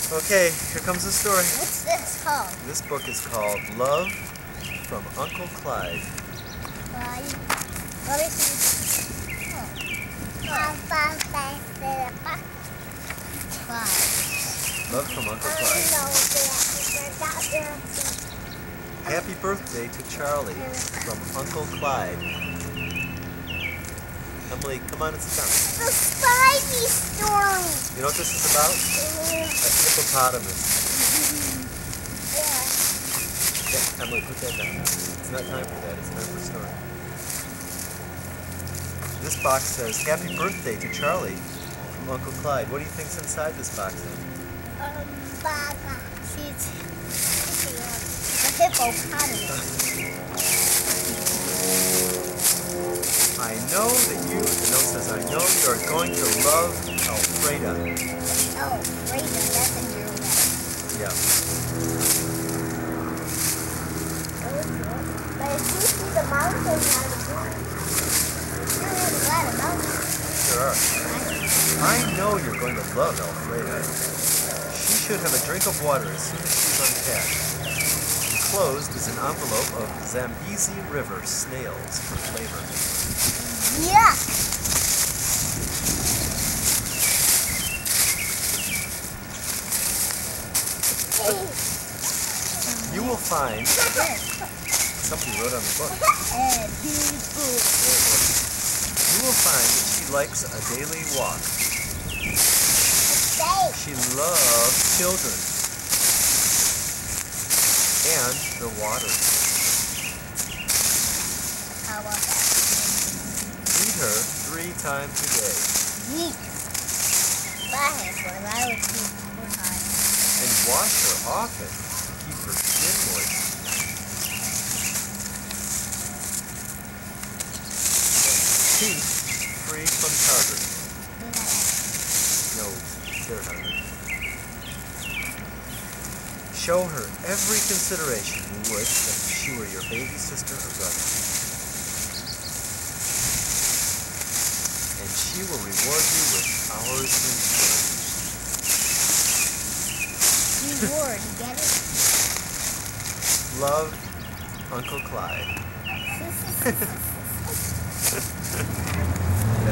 Okay, here comes the story. What's this called? This book is called Love from Uncle Clyde. Clyde. Let me see. Clyde. Love from Uncle Clyde. Happy birthday to Charlie from Uncle Clyde. Emily, come on and sit down. The Spidey story. You know what this is about? A hippopotamus. Yeah, Emily, put that down. It's not time for that. It's time for a story. This box says, Happy birthday to Charlie from Uncle Clyde. What do you think's inside this box then? See, it's a hippopotamus. I know that you, the note says, I know you are going to love Alfreda. Oh, Freda, that's in your letter. Yeah. But if you see the mountains on the board, there is a lot of mountains. There are. I know you're going to love Alfreda. She should have a drink of water as soon as she's unpacked. Enclosed is an envelope of Zambezi River snails for flavor. Yuck! You will find, somebody wrote on the book, you will find that she likes a daily walk. She loves children and the water. How about that? Feed her 3 times a day. Yeet. If I had one, I would feed 4 times. And wash her often to keep her skin moist. And teeth free from tartar. No, they're not. Show her every consideration you would if she were your baby sister or brother. And she will reward you with hours in strange. Reward, you get it? Love, Uncle Clyde.